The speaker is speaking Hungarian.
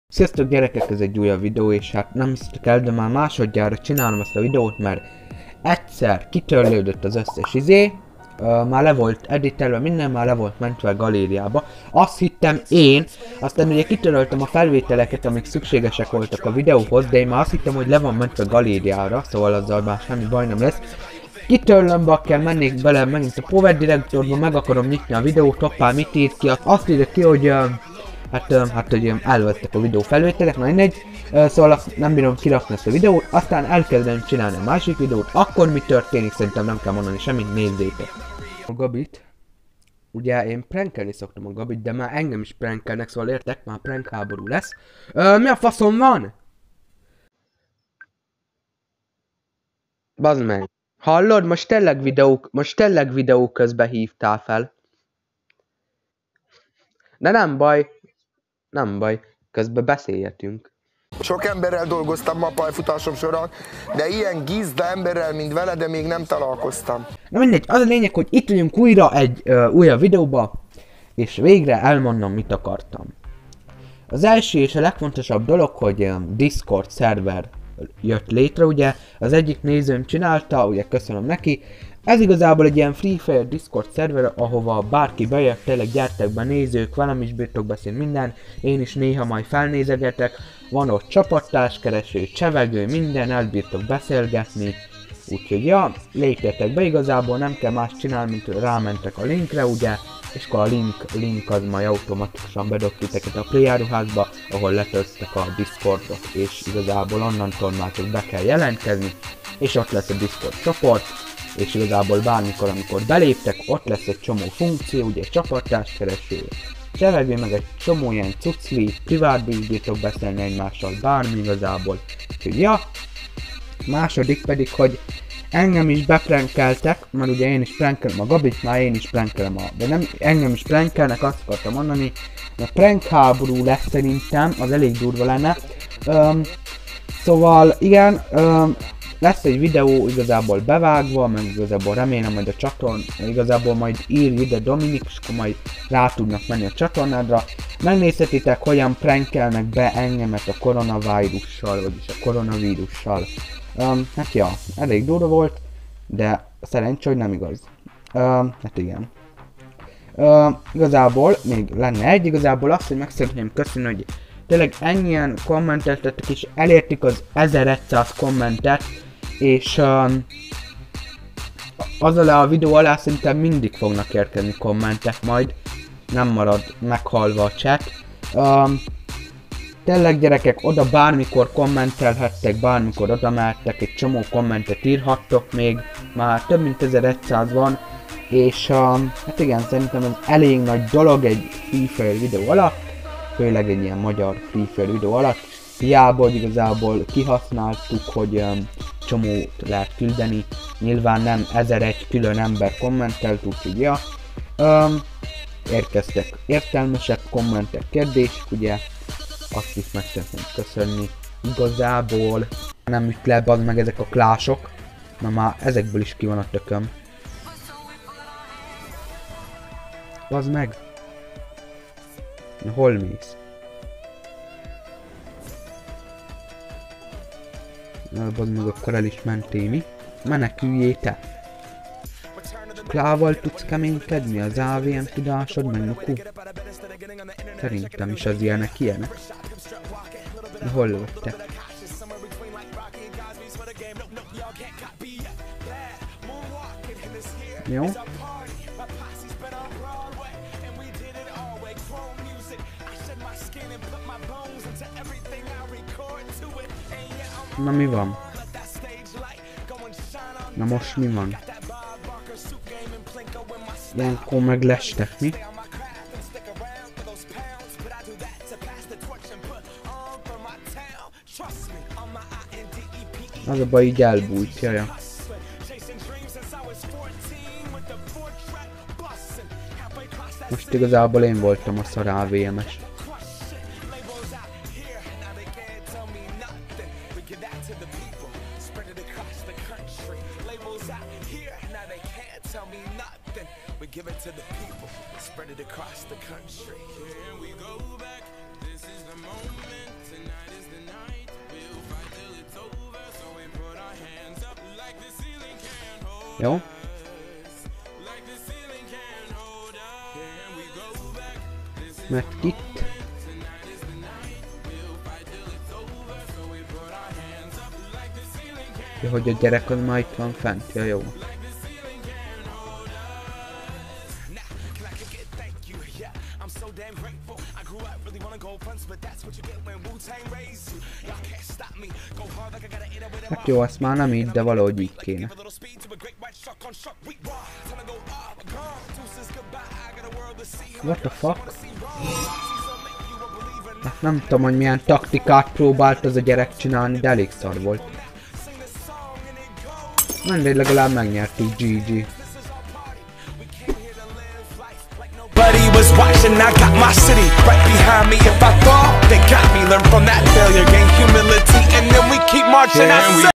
Sziasztok gyerekek, ez egy újabb videó, és hát nem hisztek el, de már másodjára csinálom ezt a videót, mert egyszer kitörlődött az összes már le volt editelve, minden már le volt mentve a galériába. Azt hittem én, aztán ugye kitöröltem a felvételeket, amik szükségesek voltak a videóhoz, de én már azt hittem, hogy le van mentve a galériára, szóval azzal már semmi baj nem lesz. Kitörlömbe kell mennék bele megint a Power Directorba, meg akarom nyitni a videót, hoppá, mit írt ki, azt írja ki, hogy hogy elvettek a videó felvételek, na mindegy, szóval azt nem bírom kirakni ezt a videót, aztán elkezdem csinálni a másik videót, akkor mi történik, szerintem nem kell mondani semmit, nézzétek. A Gabit, ugye én prankelni szoktam a Gabit, de már engem is prankelnek, szóval értek, már prank háború lesz. Mi a faszom van? Bazd meg. Hallod, most tényleg videó közben hívtál fel. De nem baj, közben beszélhetünk. Sok emberrel dolgoztam ma pályafutásom során, de ilyen gizda emberrel, mint vele, de még nem találkoztam. Na mindegy, az a lényeg, hogy itt vagyunk újra egy újabb videóba, és végre elmondom, mit akartam. Az első és a legfontosabb dolog, hogy Discord szerver jött létre, ugye, az egyik nézőm csinálta, ugye köszönöm neki. Ez igazából egy ilyen Free Fire Discord szerver, ahova bárki bejött, tényleg gyertek be nézők, velem is bírtok beszélni minden, én is néha majd felnézegetek, van ott csapattárskereső, csevegő, minden, el bírtok beszélgetni, úgyhogy ja, lépjetek be, igazából nem kell más csinálni, mint rámentek a linkre, ugye, és akkor a link az majd automatikusan bedob titeket a playáruházba, ahol letölttek a Discordot, és igazából onnantól már csak be kell jelentkezni, és ott lesz a Discord csoport, és igazából bármikor, amikor beléptek, ott lesz egy csomó funkció, ugye csapattárskereső, csevegő, meg egy csomó ilyen cucli, privátban is bírtok beszélni egymással, bármi igazából. Úgyhogy ja, második pedig, hogy engem is beprankeltek, mert ugye én is prankelem a Gabit, már én is prankelem de nem, engem is prankelnek, azt akartam mondani, a prank háború lesz szerintem, az elég durva lenne. Szóval igen, lesz egy videó igazából bevágva, meg igazából remélem, hogy a csatorn, igazából majd írj ide Dominik, és akkor majd rá tudnak menni a csatornádra. Megnézhetitek, hogyan prankelnek be engemet a koronavírussal, vagyis a koronavírussal. Hát ja, elég durva volt, de szerencsé, hogy nem igaz. Hát igen. Igazából még lenne igazából azt, hogy meg szeretném köszönni, hogy tényleg ennyien kommenteltetek, és elértük az 1100 kommentet, és azzal a videó alá szerintem mindig fognak érkezni kommentek, majd nem marad meghalva a chat. Tényleg gyerekek, oda bármikor kommentelhettek, bármikor oda mehettek, egy csomó kommentet írhattok még, már több mint 1100 van, és hát igen, szerintem ez elég nagy dolog egy Free Fire videó alatt, főleg egy ilyen magyar Free Fire videó alatt, hiába, hogy igazából kihasználtuk, hogy csomót lehet küldeni, nyilván nem 1001 külön ember kommentelt, úgyhogy ja, érkeztek értelmesebb kommentek, kérdések, ugye, azt is meg szeretném köszönni, igazából nem üt le, bazd meg ezek a klások, na már ezekből is ki van a tököm. Bazd meg! Na, hol mész? Na, bazd meg, akkor el is mentél, mi? Meneküljél te! Klával tudsz keménykedni, az AVM tudásod, meg nuku? Szerintem is az ilyenek. Na, hol lettek? Jó? Na mi van? Na most mi van? Ilyenkor meg lestek, mi? Az a baj, így elbújt, jaja. Most igazából én voltam a szar AVM-es. Give it to the people, spread it across the country. Here we go back, this is the moment. Jó. Mert itt... Ja, hogy a gyerek az már itt van fent, ja jó. Hát jó, azt már nem így, de valahogy így kéne. What the fuck? Hát nem tudom, hogy milyen taktikát próbált az a gyerek csinálni, de elég szar volt. Mindegy, legalább megnyert így GG. Buddy was watching, I got my city right behind me. If I fall, they got me. Learn from that failure, gain humility, and then we keep marching.